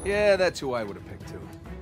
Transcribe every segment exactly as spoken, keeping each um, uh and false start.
Yeah, that's who I would have picked too.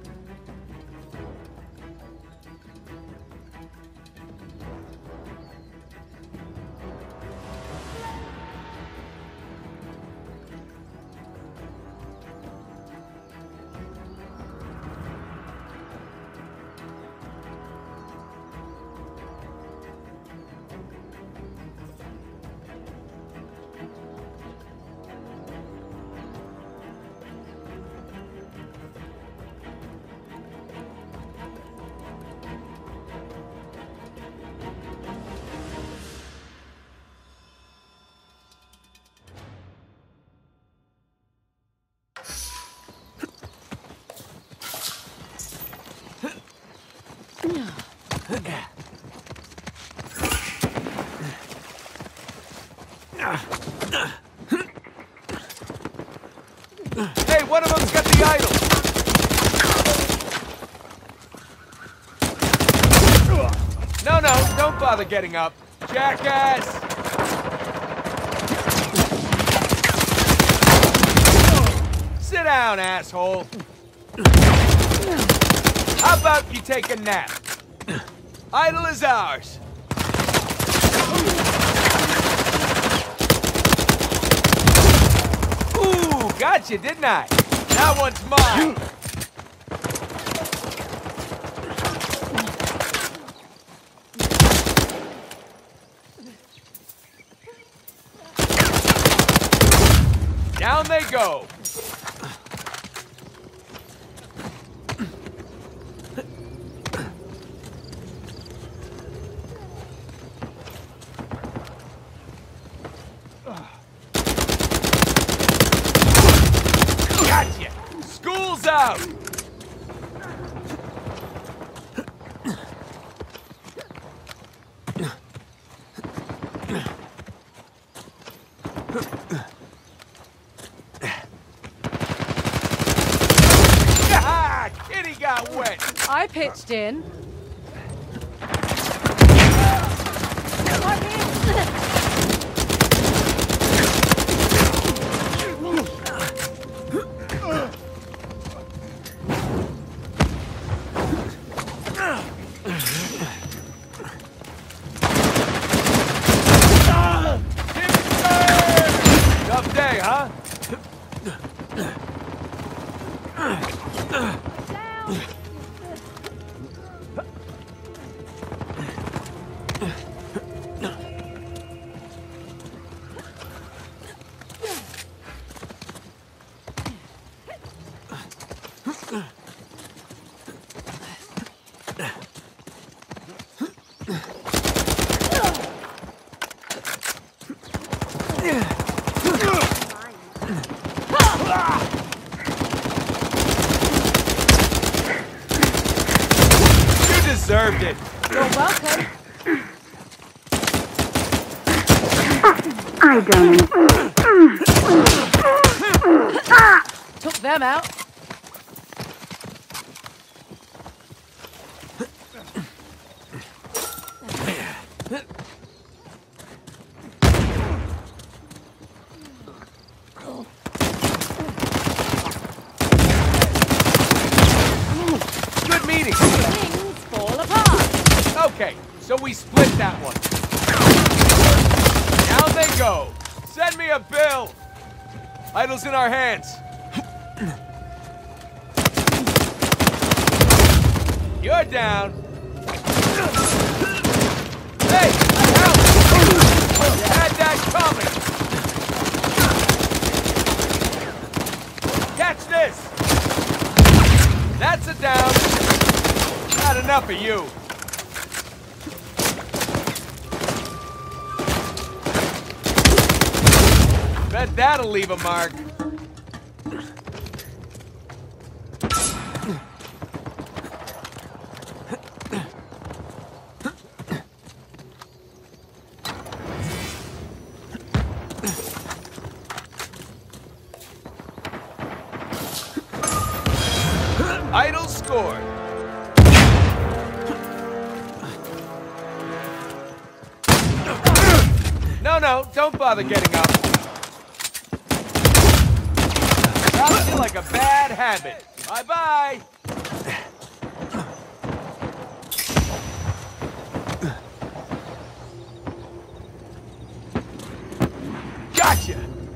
Hey, one of them's got the idol! No, no, don't bother getting up. Jackass! Sit down, asshole. How about you take a nap? Idol is ours. Ooh, gotcha, didn't I? That one's mine. Down they go. Gotcha! School's out! Ah, Kitty got wet! I pitched in. Tough day, huh? You deserved it. You're welcome. I don't. Took them out. Good meeting. Things fall apart. Okay, so we split that one. Down they go. Send me a bill. Idol's in our hands. You're down. Hey, help! You had that coming. Catch this. That's a down. Not enough of you. Bet that'll leave a mark. Idol scored. No, no, don't bother getting up. Sounds to you like a bad habit. Bye-bye. Gotcha!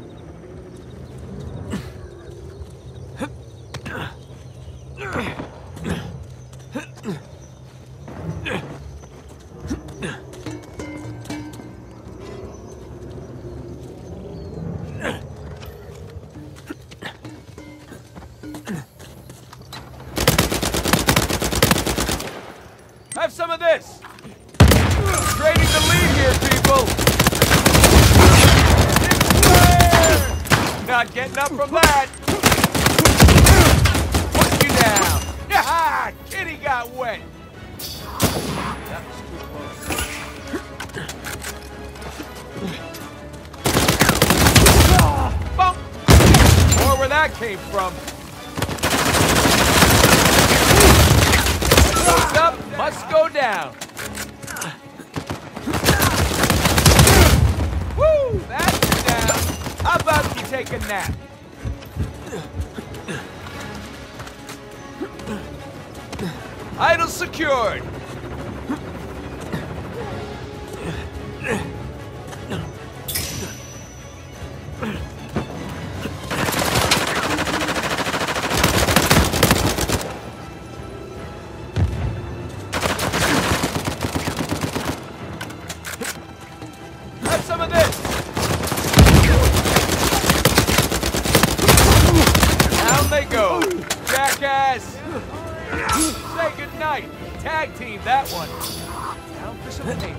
Have some of this! Trading the lead here, people! Not getting up from that! Put you down! Ah, kitty got wet! That was too close. Bump! More where that came from. What's up must go down. Woo! That's down. How about you take a nap? Idol secured. Have some of this. Down they go. Jackass. Say goodnight. Tag team that one. Down for some paint.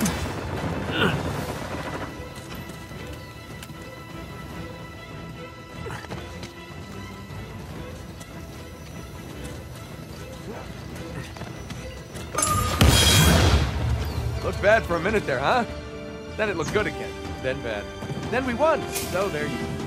Looked bad for a minute there, huh? Then it looked good again. Then bad. Then we won. So there you go.